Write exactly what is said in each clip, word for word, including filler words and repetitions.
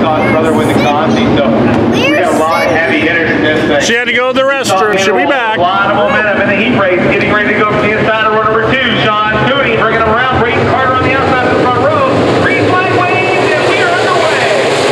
Sean's brother with the Conti. So we got a lot of heavy hitters in this thing. She had to go to the restroom. She'll be back. A lot of momentum in the heat race. Getting ready to go for the inside of row number two. Sean Cooney bringing him around. Brayden Carter on the outside of the front row. Green flag waves, and we are underway.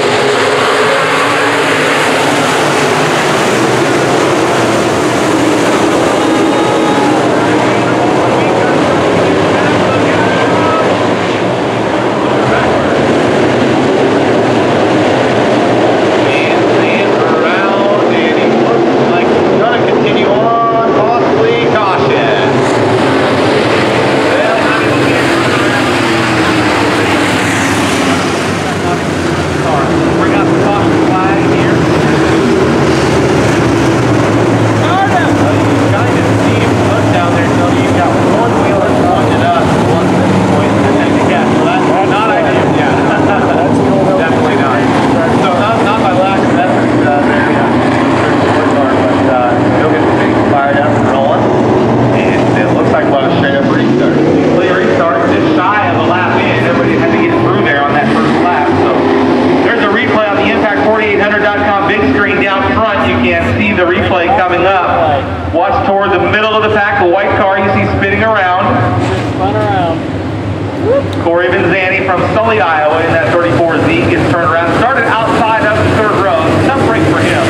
Watch toward the middle of the pack, the white car you see spinning around. Spun around. Corey Vinzani from Sully, Iowa in that thirty-four Z gets turned around. Started outside of the third row. Tough break for him.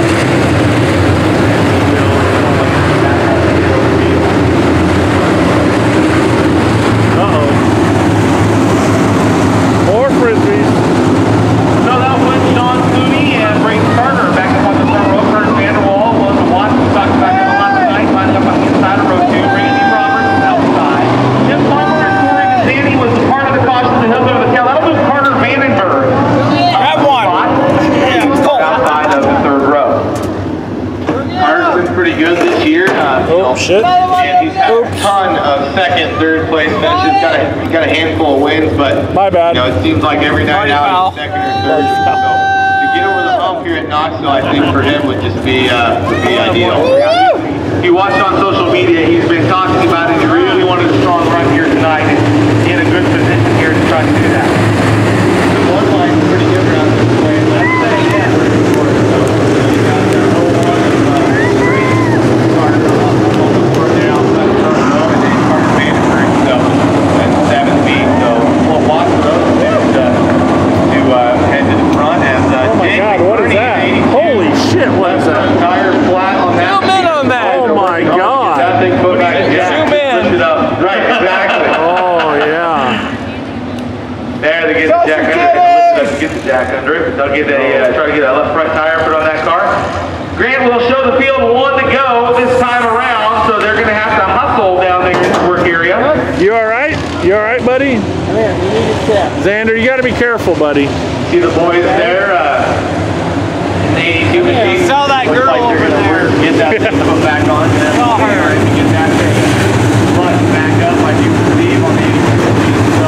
Uh-oh. More frisbees. So that was Sean Cooney and Brayden Carter back up on the front row. Kurt Vanderwall was the watch. We talked about him a lot tonight. Lining up on the inside of row two. Randy Roberts outside. Jim Palmer and Corey Vinzani was the part of the caution that he'll go to the tail. That'll move Carter Vandenberg. Grab one. Outside of the third row. Carter's been pretty good this year. Uh, Oh, shit. And he's had a ton of second, third place finishes. Got a, he's got a handful of wins, but My bad. you know, it seems like every night Party out foul. he's second or third. So to get over the hump here at Knoxville, I think for him would just be uh, would be ideal. If you watched on social media, he's been talking about it. He really wanted a strong run here tonight, and in a good position here to try to do that. The one line's pretty good around this way. Let's say yeah. Jack under it. They'll get a uh, try to get a left front tire put on that car. Grant will show the field one to go this time around, so they're going to have to hustle down there in the work area. You all right? You all right, buddy? Man, we need a check. Xander, you got to be careful, buddy. See the boys there uh, in the eighty-two machine. Sell that Looks girl like over gonna there. work, get that thing put back on. Call her. To get that thing front back up, I do believe, on the eighty-two machine. So.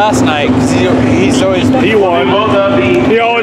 last night because he, he's always He won. Both of the He always